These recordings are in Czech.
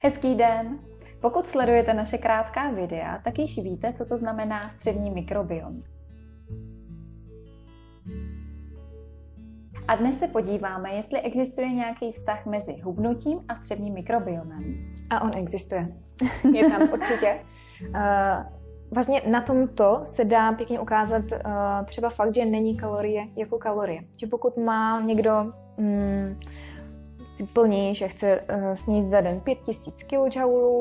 Hezký den! Pokud sledujete naše krátká videa, tak již víte, co to znamená střevní mikrobiom. A dnes se podíváme, jestli existuje nějaký vztah mezi hubnutím a střevním mikrobiomem. A on existuje. Je tam určitě. Vlastně na tomto se dá pěkně ukázat třeba fakt, že není kalorie jako kalorie. Že pokud má někdo si plní, že chce sníst za den 5000 kJ,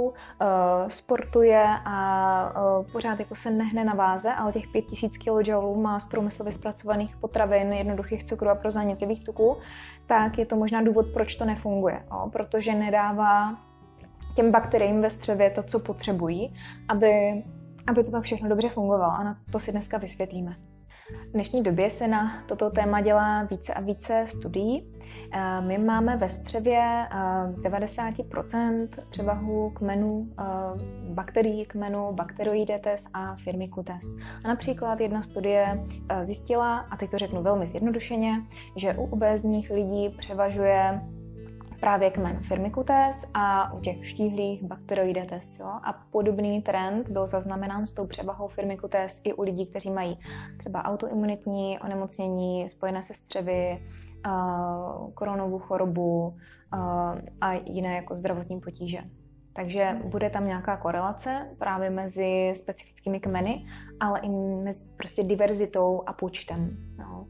sportuje a pořád jako se nehne na váze, ale těch 5000 kJ má z průmyslově zpracovaných potravin, jednoduchých cukrů a prozánětlivých tuků, tak je to možná důvod, proč to nefunguje. Protože nedává těm bakteriím ve střevě to, co potřebují, aby to tak všechno dobře fungovalo. A na to si dneska vysvětlíme. V dnešní době se na toto téma dělá více a více studií. My máme ve střevě z 90% převahu kmenů, bakterií kmenu Bacteroidetes a Firmicutes. A například jedna studie zjistila, a teď to řeknu velmi zjednodušeně, že u obézních lidí převažuje právě kmen Firmicutes a u těch štíhlých Bacteroidetes. Jo? A podobný trend byl zaznamenán s tou převahou Firmicutes i u lidí, kteří mají třeba autoimunitní onemocnění spojené se střevy, koronovou chorobu a jiné jako zdravotní potíže. Takže bude tam nějaká korelace právě mezi specifickými kmeny, ale i mezi prostě diverzitou a počtem. Jo.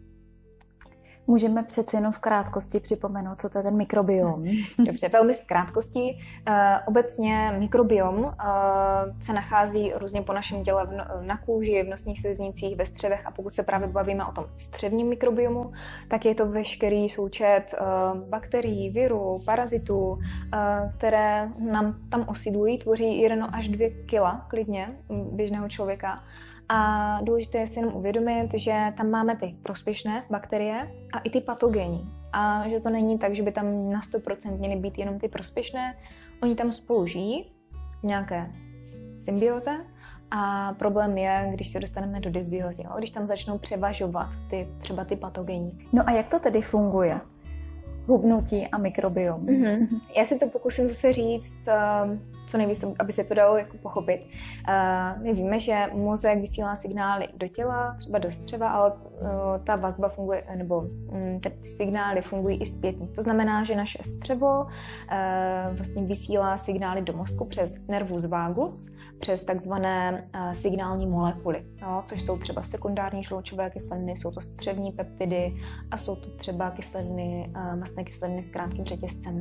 Můžeme přeci jenom v krátkosti připomenout, co to je ten mikrobiom. Dobře, velmi v krátkosti. Obecně mikrobiom se nachází různě po našem těle na kůži, v nosních sliznicích, ve střevech a pokud se právě bavíme o tom střevním mikrobiomu, tak je to veškerý součet bakterií, virů, parazitů, které nám tam osídlují, tvoří 1 až 2 kg klidně běžného člověka. A důležité je si jenom uvědomit, že tam máme ty prospěšné bakterie a i ty patogenní. A že to není tak, že by tam na 100% měly být jenom ty prospěšné. Oni tam spolu žijí v nějaké symbioze a problém je, když se dostaneme do dysbiozy, když tam začnou převažovat třeba ty patogenní. No a jak to tedy funguje? Hubnutí a mikrobiom. Já si to pokusím zase říct co nejvíc, aby se to dalo jako pochopit. My víme, že mozek vysílá signály do těla, třeba do střeva, ale ta vazba funguje, nebo ty signály fungují i zpětně. To znamená, že naše střevo vlastně vysílá signály do mozku přes nervus vagus, přes takzvané signální molekuly, což jsou třeba sekundární žloučové kyseliny, jsou to střevní peptidy a jsou to třeba kyseliny, mastné kyseliny s krátkým řetězcem.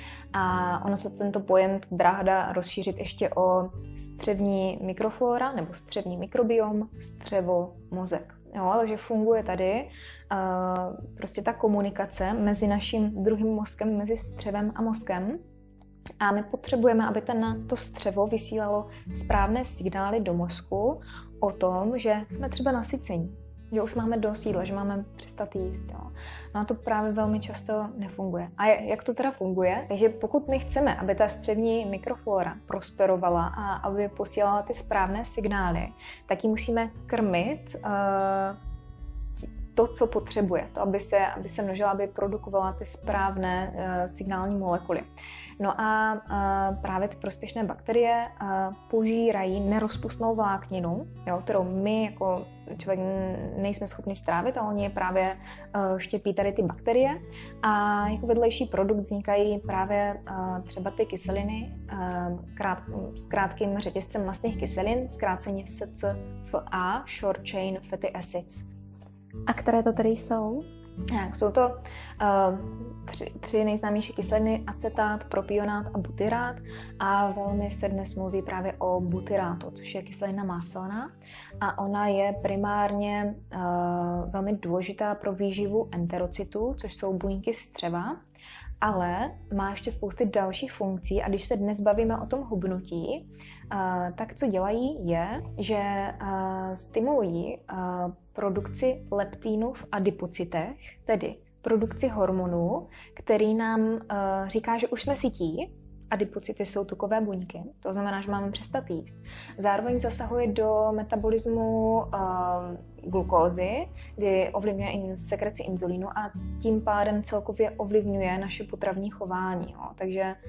A ono se tento pojem dá rozšířit ještě o střevní mikroflora nebo střevní mikrobiom, střevo, mozek. Takže funguje tady prostě ta komunikace mezi naším druhým mozkem, mezi střevem a mozkem. A my potřebujeme, aby to střevo vysílalo správné signály do mozku o tom, že jsme třeba nasycení, že už máme dost jídla, že máme přestat jíst. Jo. No a to právě velmi často nefunguje. A jak to teda funguje? Takže pokud my chceme, aby ta střevní mikroflora prosperovala a aby posílala ty správné signály, tak ji musíme krmit to, co potřebuje. To, aby se množila, aby produkovala ty správné signální molekuly. No a právě ty prospěšné bakterie požírají nerozpustnou vlákninu, kterou my jako člověk nejsme schopni strávit, ale oni je právě štěpí tady ty bakterie a jako vedlejší produkt vznikají právě třeba ty kyseliny s krátkým řetězcem mastných kyselin, zkráceně SCFA, Short Chain Fatty Acids. A které to tedy jsou? Tak, jsou to 3 nejznámější kyseliny, acetát, propionát a butyrát a velmi se dnes mluví právě o butyrátu, což je kyselina máselná a ona je primárně velmi důležitá pro výživu enterocytů, což jsou buňky střeva, ale má ještě spousty dalších funkcí a když se dnes bavíme o tom hubnutí, tak co dělají je, že stimulují produkci leptínu v adipocytech, tedy produkci hormonů, který nám říká, že už jsme sytí. Adipocyty jsou tukové buňky, to znamená, že máme přestat jíst. Zároveň zasahuje do metabolismu glukózy, kdy ovlivňuje i sekreci inzulínu a tím pádem celkově ovlivňuje naše potravní chování. Takže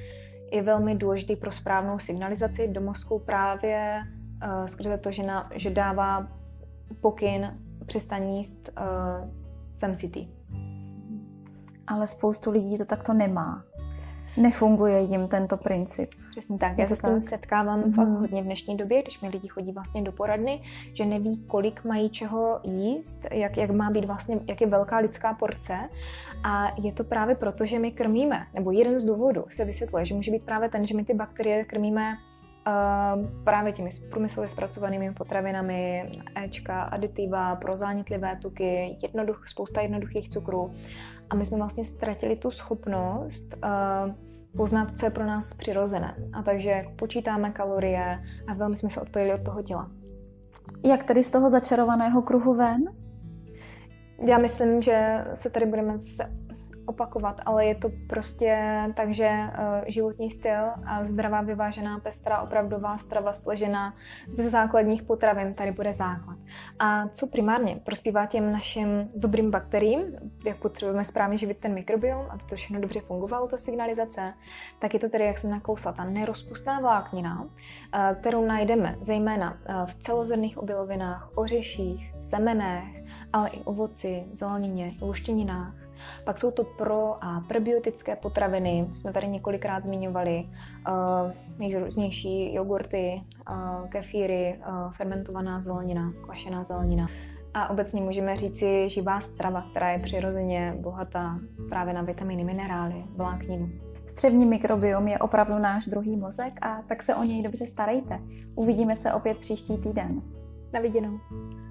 je velmi důležitý pro správnou signalizaci do mozku právě skrze to, že dává pokyn přestaň jíst, jsem sytý. Ale spoustu lidí to takto nemá. Nefunguje jim tento princip. Přesně tak. Já se s tím setkávám fakt hodně v dnešní době, když mi lidi chodí vlastně do poradny, že neví, kolik mají čeho jíst, jak má být vlastně, jak je velká lidská porce. A je to právě proto, že my krmíme, nebo jeden z důvodů se vysvětluje, že může být právě ten, že my ty bakterie krmíme právě těmi průmyslově zpracovanými potravinami, éčka, aditiva, prozánětlivé tuky, spousta jednoduchých cukrů. A my jsme vlastně ztratili tu schopnost poznat, co je pro nás přirozené. A takže počítáme kalorie a velmi jsme se odpojili od toho těla. Jak tedy z toho začarovaného kruhu ven? Já myslím, že se tady budeme opakovat, ale je to prostě tak, že životní styl a zdravá, vyvážená, pestrá, opravdová strava složená ze základních potravin, tady bude základ. A co primárně prospívá těm našim dobrým bakteriím, jak potřebujeme správně živit ten mikrobiom, aby to všechno dobře fungovalo, ta signalizace, tak je to tedy, jak jsem nakousla, ta nerozpustná vláknina, kterou najdeme zejména v celozrnných obilovinách, ořeších, semenech, ale i ovoci, zelenině, luštěninách. Pak jsou to pro- a prebiotické potraviny, jsme tady několikrát zmiňovali, nejrůznější jogurty, kefíry, fermentovaná zelenina, kvašená zelenina. A obecně můžeme říci živá strava, která je přirozeně bohatá právě na vitaminy, minerály, vlákninu. Střevní mikrobiom je opravdu náš druhý mozek a tak se o něj dobře starejte. Uvidíme se opět příští týden. Na viděnou.